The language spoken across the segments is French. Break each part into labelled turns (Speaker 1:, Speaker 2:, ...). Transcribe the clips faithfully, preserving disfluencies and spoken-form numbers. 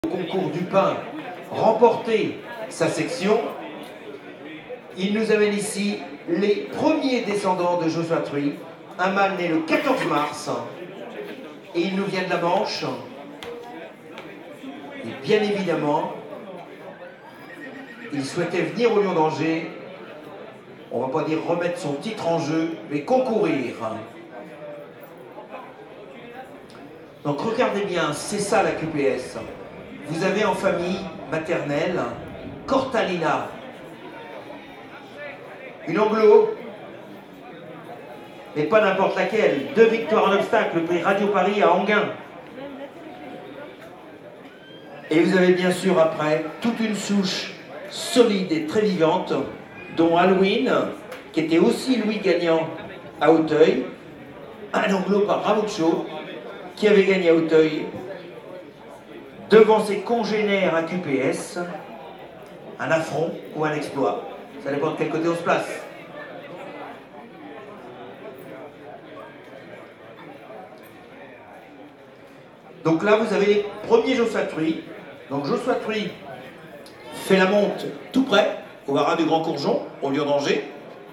Speaker 1: au concours du pain remporté sa section, il nous amène ici les premiers descendants de Joshua Tree, un mâle né le quatorze mars, et il nous vient de la Manche. Et bien évidemment, il souhaitait venir au Lion d'Angers, on ne va pas dire remettre son titre en jeu, mais concourir. Donc regardez bien, c'est ça la Q P S. Vous avez en famille maternelle Cortalina, une anglo, mais pas n'importe laquelle. Deux victoires en obstacle, le prix Radio Paris à Anguin. Et vous avez bien sûr après toute une souche solide et très vivante, dont Halloween, qui était aussi Louis gagnant à Auteuil, un anglo par Ramucho, qui avait gagné à Auteuil, devant ses congénères à Q P S, un affront ou un exploit. Ça dépend de quel côté on se place. Donc là, vous avez les premiers Joshua Tree. Donc Joshua Tree fait la monte tout près, au haras du Grand Courgeon, au Lion d'Angers.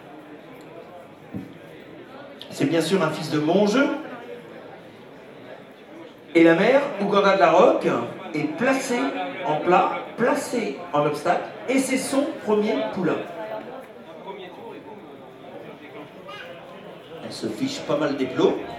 Speaker 1: C'est bien sûr un fils de Montjeu. Et la mère, Ouganda de la Roque, est placée en plat, placée en obstacle, et c'est son premier poulain. Elle se fiche pas mal des plots.